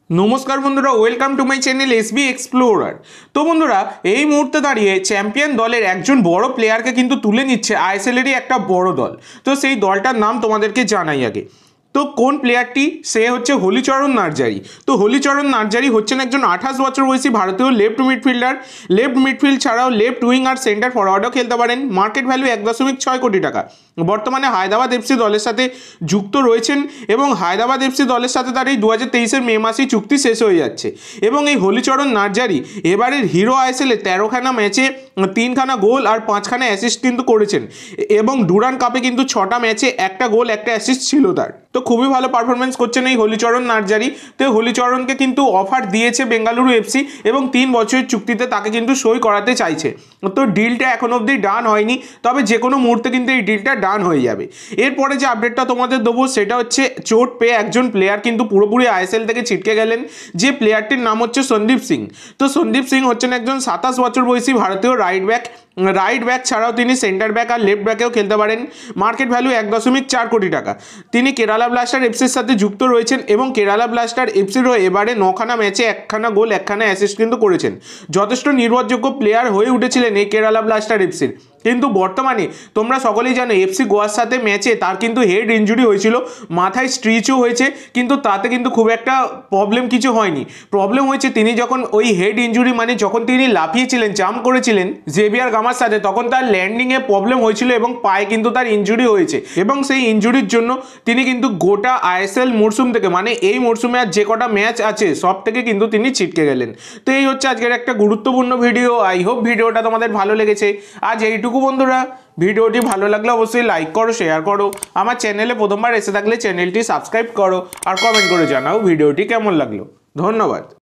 নমস্কার বন্ধুরা, welcome to my channel SB explorer. তো বন্ধুরা, এই মুহূর্তে দাঁড়িয়ে চ্যাম্পিয়ন দলের একজন বড় প্লেয়ারকে কিন্তু তুলে নিচ্ছে আইএসএলেরই একটা বড় দল। তো সেই দলটার নাম তোমাদেরকে জানাই আগে। তো কোন প্লেয়ারটি? সে হচ্ছে হলিচরণ নার্জারি। তো হলিচরণ নার্জারি হচ্ছেন একজন 28 বছর বয়সী ভারতীয় লেফট মিডফিল্ডার। লেফট মিডফিল্ড ছাড়াও লেফট উইং আর সেন্টার ফরওয়ার্ডও খেলতে পারেন। মার্কেট ভ্যালু 1.6 কোটি টাকা। বর্তমানে হায়দ্রাবাদ এফসি দলের সাথে যুক্ত রয়েছেন এবং হায়দ্রাবাদ এফসি দলের সাথে তার এই 2023-এর মে মাসেই চুক্তি শেষ হয়ে যাচ্ছে। এবং এই হলিচরণ নার্জারি এবারের হিরো আইএসএলে 13খানা ম্যাচে 3খানা গোল আর 5খানা অ্যাসিস্ট কিন্তু করেছেন এবং ডুরান্ড কাপে কিন্তু 6টা ম্যাচে 1টা গোল 1টা অ্যাসিস্ট ছিল তার। তো খুবই ভালো পারফরমেন্স করছেন এই হলিচরণ নার্জারি। তো হলিচরণকে কিন্তু অফার দিয়েছে বেঙ্গালুরু এফসি এবং 3 বছরের চুক্তিতে তাকে কিন্তু সই করাতে চাইছে। তো ডিলটা এখন অবধি ডান হয়নি, তবে যে কোনো মুহূর্তে কিন্তু এই ডিলটা ডান হয়ে যাবে। এরপরে যে আপডেটটা তোমাদের দেবো সেটা হচ্ছে চোট পেয়ে একজন প্লেয়ার কিন্তু পুরোপুরি আইএসএল থেকে ছিটকে গেলেন। যে প্লেয়ারটির নাম হচ্ছে সন্দীপ সিং। তো সন্দীপ সিং হচ্ছেন একজন 27 বছর বয়সী ভারতীয় রাইট ব্যাক ছাড়াও তিনি সেন্টার ব্যাক আর লেফট ব্যাকেও খেলতে পারেন। মার্কেট ভ্যালু 1.4 কোটি টাকা। তিনি কেরালা ব্লাস্টার এফসির সাথে যুক্ত রয়েছেন এবং কেরালা ব্লাস্টার এফসিরও এবারে 9খানা ম্যাচে 1খানা গোল 1খানা অ্যাসিস্ট কিন্তু করেছেন। যথেষ্ট নির্ভরযোগ্য প্লেয়ার হয়ে উঠেছিলেন এই কেরালা ব্লাস্টার এফসির। কিন্তু বর্তমানে তোমরা সকলেই জানো এফসি গোয়ার সাথে ম্যাচে তার কিন্তু হেড ইনজুরি হয়েছিল, মাথায় স্ট্রিচও হয়েছে, কিন্তু তাতে কিন্তু খুব একটা প্রবলেম কিছু হয়নি। প্রবলেম হয়েছে তিনি যখন ওই হেড ইনজুরি মানে যখন তিনি লাফিয়েছিলেন, জাম্প করেছিলেন জেভিয়ার গামার সাথে, তখন তার ল্যান্ডিংয়ে প্রবলেম হয়েছিল এবং পায়ে কিন্তু তার ইনজুরি হয়েছে এবং সেই ইনজুরির জন্য তিনি কিন্তু গোটা আইএসএল মরশুম থেকে মানে এই মরশুমে আর যে কটা ম্যাচ আছে সব থেকে কিন্তু তিনি ছিটকে গেলেন। তো এই হচ্ছে আজকের একটা গুরুত্বপূর্ণ ভিডিও। আই হোপ ভিডিওটা তোমাদের ভালো লেগেছে। আজ এইটুকু বন্ধুরা, ভিডিওটি ভালো লাগলে অবশ্যই লাইক করো, শেয়ার করো, আমার চ্যানেলে প্রথমবার এসে থাকলে চ্যানেলটি সাবস্ক্রাইব করো আর কমেন্ট করে জানাও ভিডিওটি কেমন লাগলো। ধন্যবাদ।